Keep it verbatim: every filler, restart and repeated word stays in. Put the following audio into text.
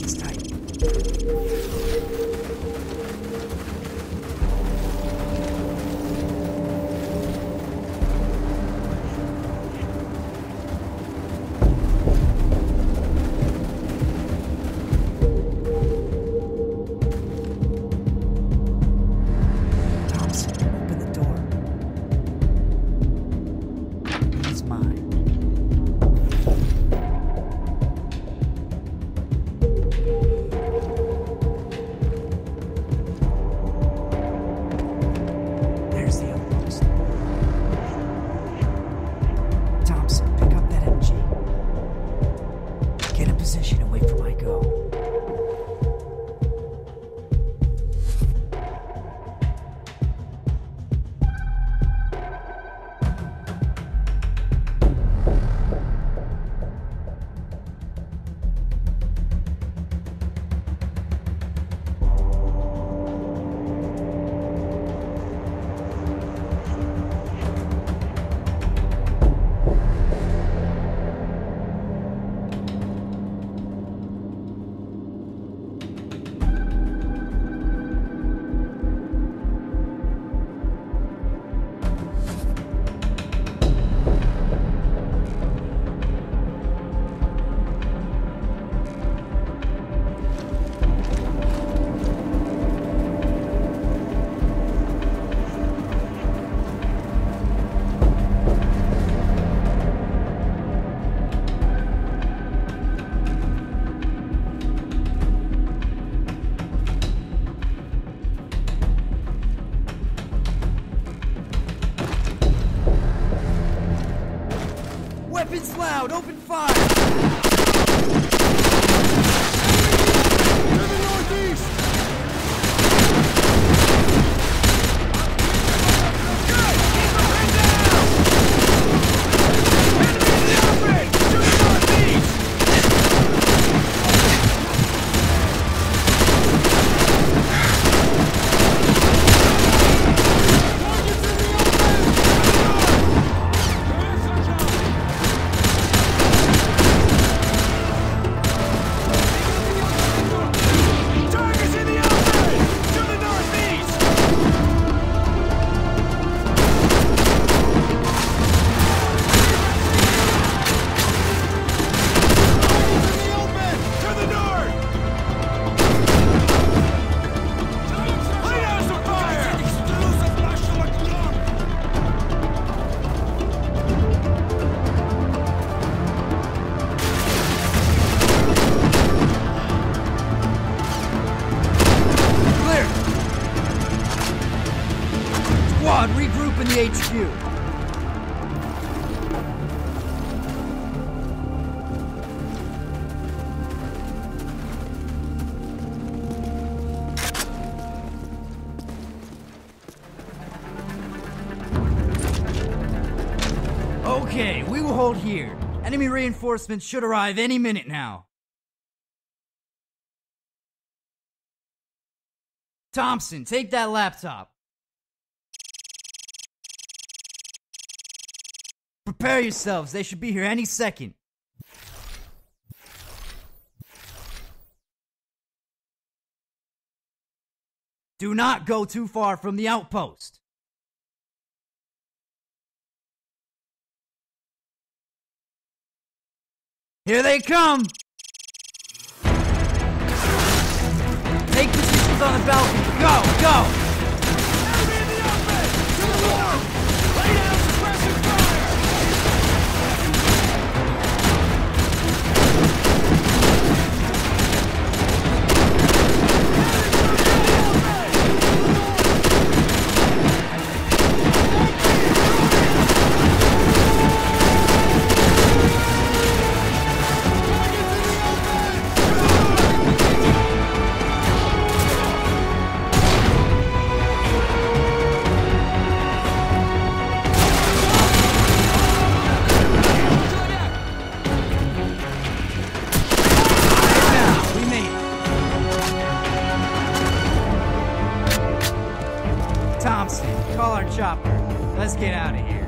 It's tight. Thompson, open the door. He's mine. There's the outpost. Thompson, pick up that M G. Get in position and wait for my go. Weapons loud! Open fire! To the northeast! Good! Keep moving down! Enemy in the open! To the northeast! Squad, regroup in the H Q. Okay, we will hold here. Enemy reinforcements should arrive any minute now. Thompson, take that laptop. Prepare yourselves, they should be here any second. Do not go too far from the outpost. Here they come! Take positions on the balcony. Go, go! Enemy in the open! To the north! Lay down suppressive fire! Thompson, call our chopper. Let's get out of here.